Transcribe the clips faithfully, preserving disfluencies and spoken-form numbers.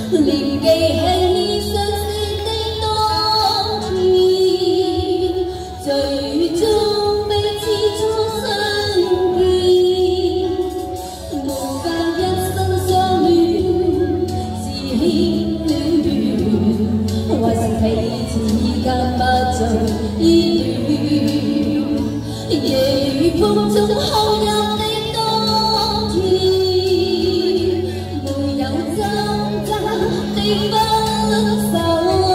念記起相識的當天，最終彼此初相見，無間一生相戀，是牽戀，為成彼此間不盡依戀，夜雨風中看入的當天，沒有掙扎的分手。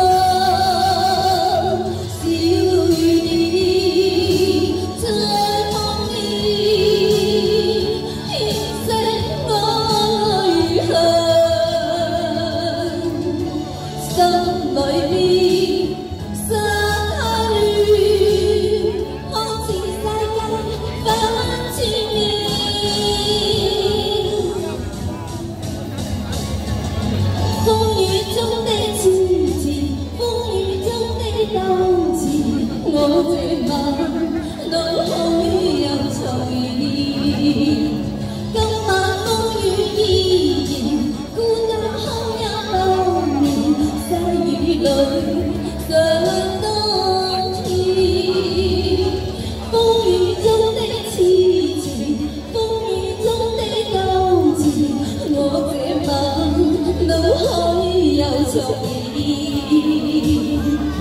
我這晚腦海又重現，今晚風雨依然，孤單看一百年，細雨裏想當天，風雨中的痴情，風雨中的糾纏，我這晚腦海又重現。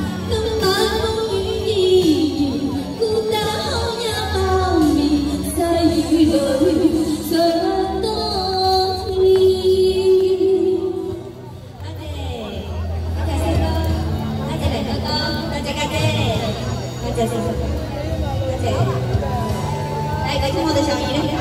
多謝，多謝。嚟，繼續我哋上演咧。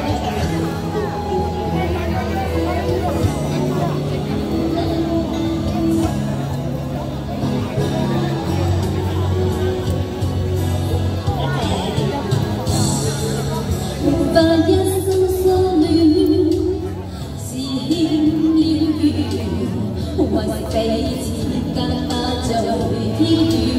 無法一生相戀，是牽了緣，為彼此間不再依戀。